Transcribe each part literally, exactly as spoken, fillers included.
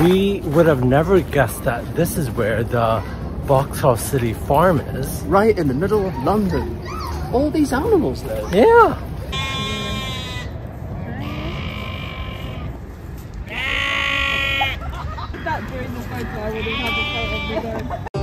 We would have never guessed that this is where the Vauxhall City Farm is. Right in the middle of London. All these animals there. Yeah. That during the photo, I would have had a photo of the dog.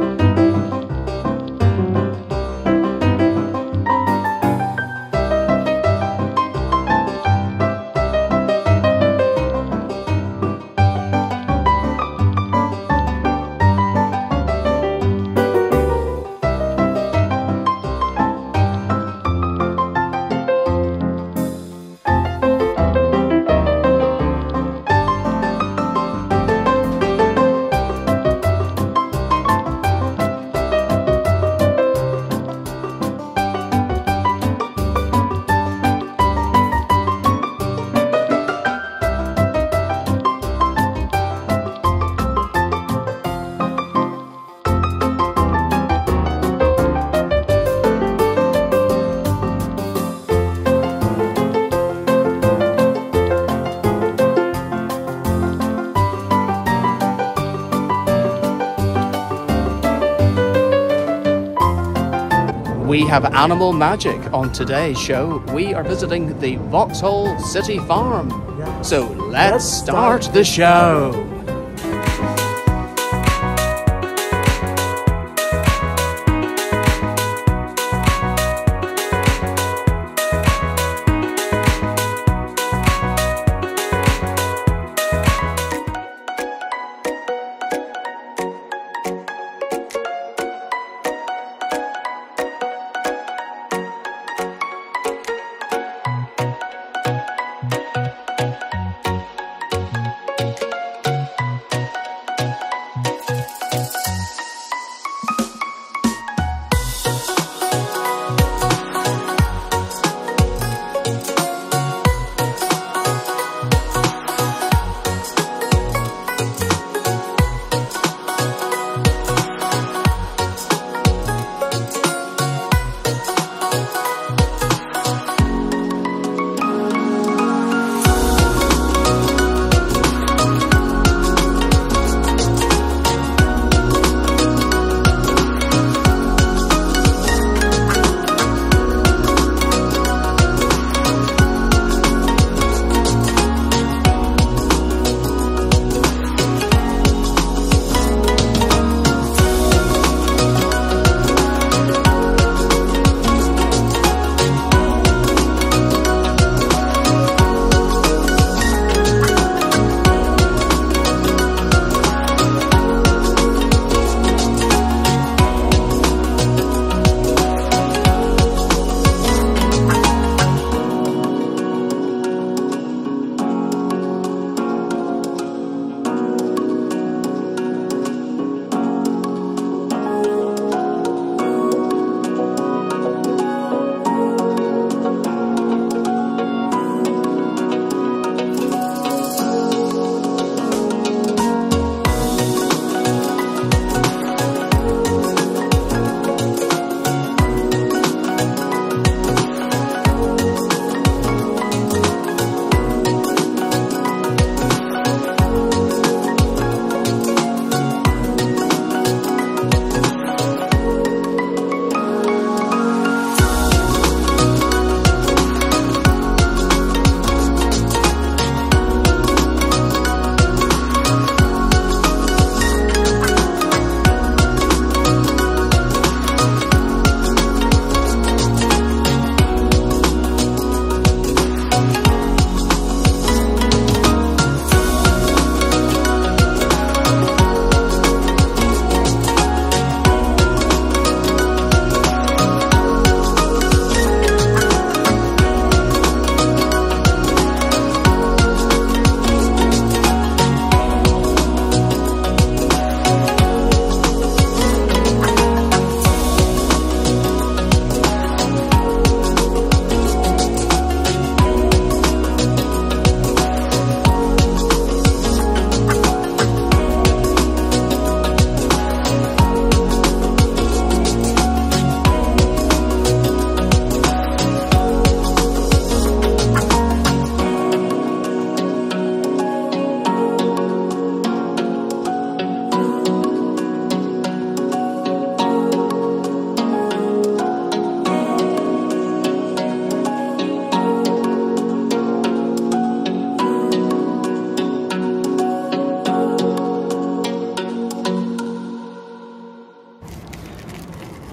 We have animal magic on today's show. We are visiting the Vauxhall City Farm. So let's, let's start, start the show.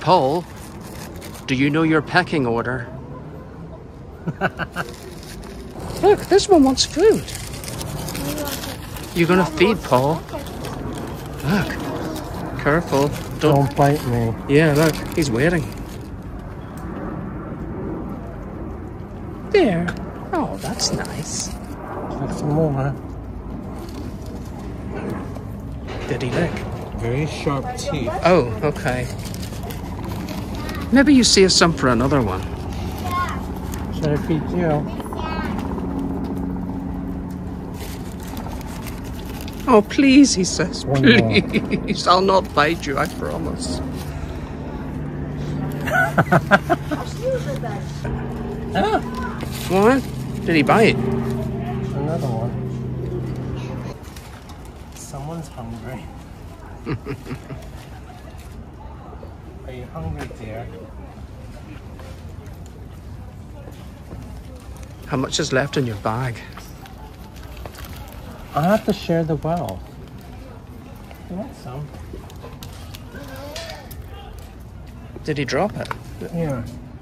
Paul, do you know your pecking order? Look, this one wants food. You're gonna feed Paul. Look, careful. Don't, Don't bite me. Yeah, look, he's waiting. There. Oh, that's nice. Have some more. Did he lick? Very sharp teeth. Oh, okay. Maybe you save some for another one. Should I feed you? Oh, please, he says, One more. please. I'll not bite you, I promise. Ah, What? Did he bite? another one. Someone's hungry. Are you hungry, dear? How much is left in your bag? I have to share the well. You want some? Did he drop it? Here.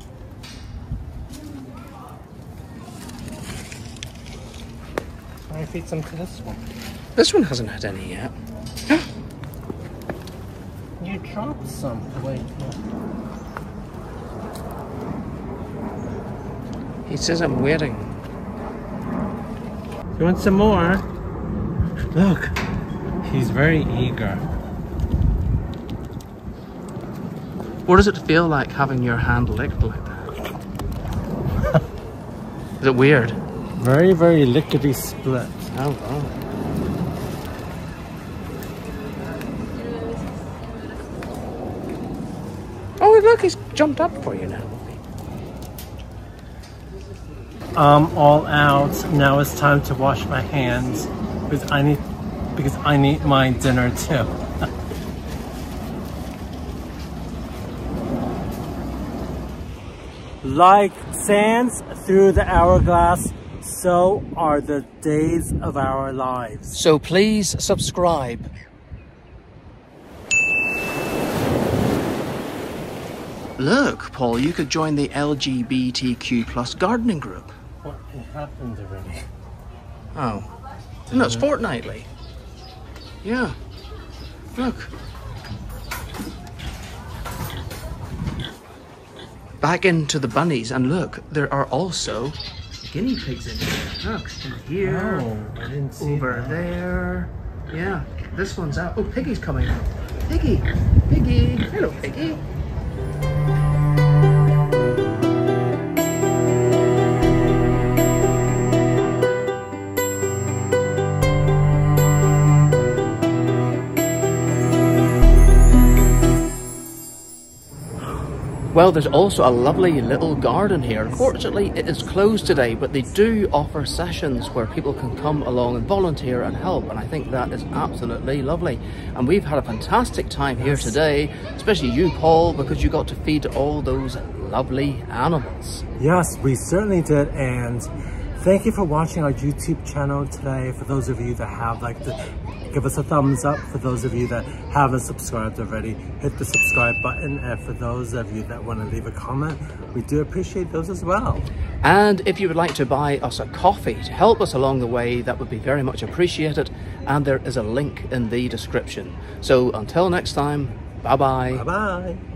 Can I feed some to this one? This one hasn't had any yet. You dropped some. Wait. He says I'm waiting. You want some more? Look, he's very eager. What does it feel like having your hand licked like that? Is it weird? Very, very lickety split. Oh, wow. Oh, look, he's jumped up for you now. I'm all out. Now it's time to wash my hands because I need because I need my dinner too. Like sands through the hourglass, so are the days of our lives. So please subscribe. Look, Paul, you could join the L G B T Q plus gardening group. What happened already? Oh. No, it's fortnightly. Yeah. Look. Back into the bunnies, and look, there are also guinea pigs in here. Look, in here, Oh, I didn't see over that. there. Yeah, this one's out. Oh, Piggy's coming out. Piggy, Piggy. Hello, Piggy. Well, there's also a lovely little garden here. Unfortunately, it is closed today, but they do offer sessions where people can come along and volunteer and help, and I think that is absolutely lovely. And we've had a fantastic time here today, especially you, Paul, because you got to feed all those lovely animals. Yes, we certainly did, and thank you for watching our YouTube channel today. For those of you that have, like, the, give us a thumbs up. For those of you that haven't subscribed already, hit the subscribe button. And for those of you that want to leave a comment, we do appreciate those as well. And if you would like to buy us a coffee to help us along the way, that would be very much appreciated. And there is a link in the description. So until next time, bye-bye. Bye-bye.